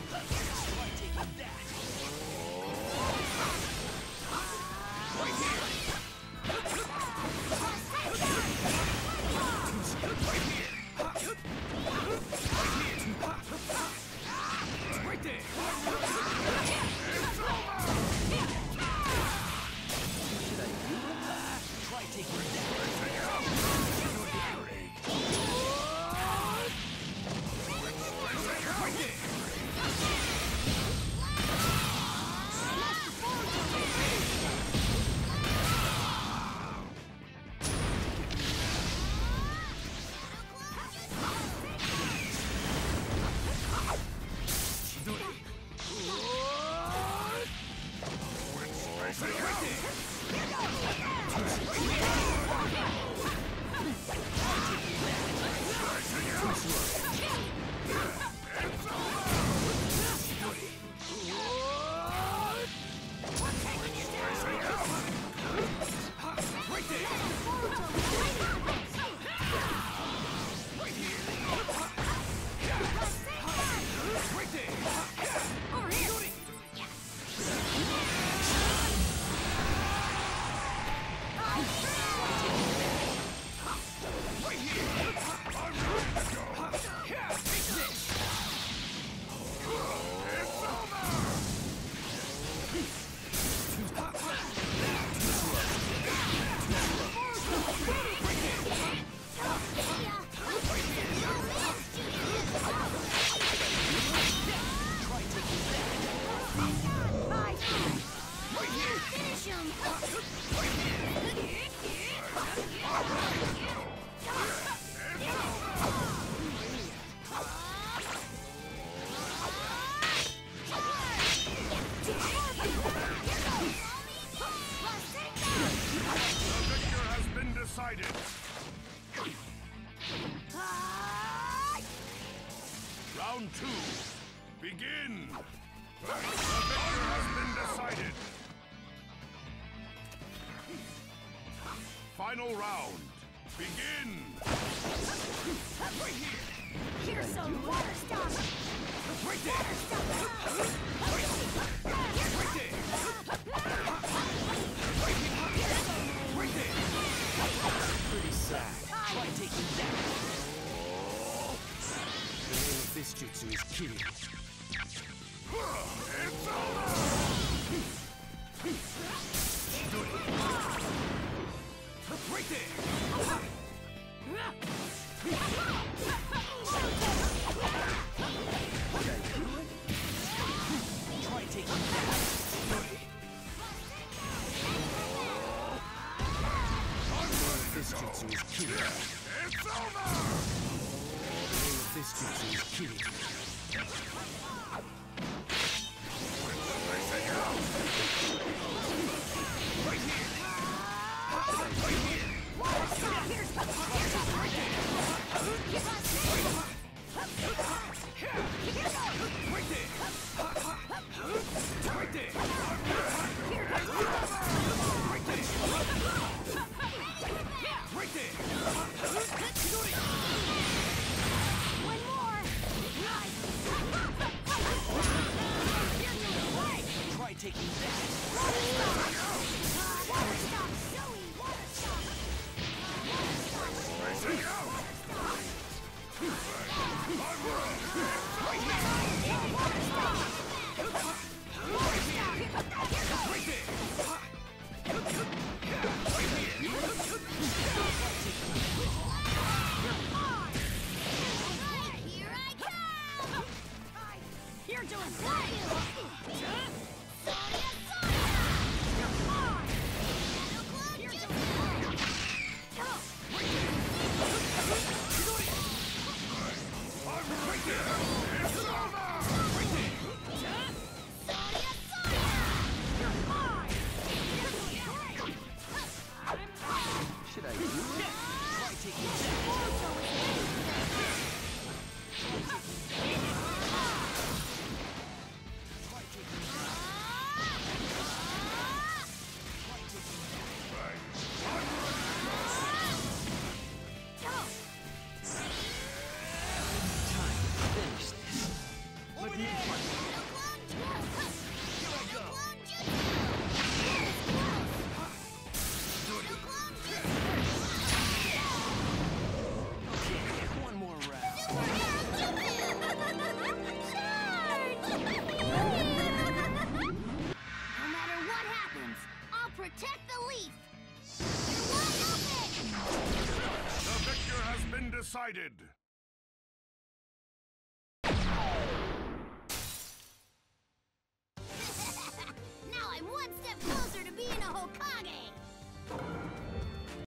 Round 2. Begin! The victor has been decided. Final round. Begin! Here's some water stuff! Right there! Right there! Right there! Pretty sad. Try taking that. The name of this jutsu is Kiryu. It's over! Right there! Try taking that. This jutsu is Kiryu. It's over! The name of this jutsu is Kiryu. Right here! Try taking that. You're doing great! Should I do it? Try taking that. Time finished. Protect the leaf! You're wide open! The victor has been decided. Now I'm one step closer to being a Hokage!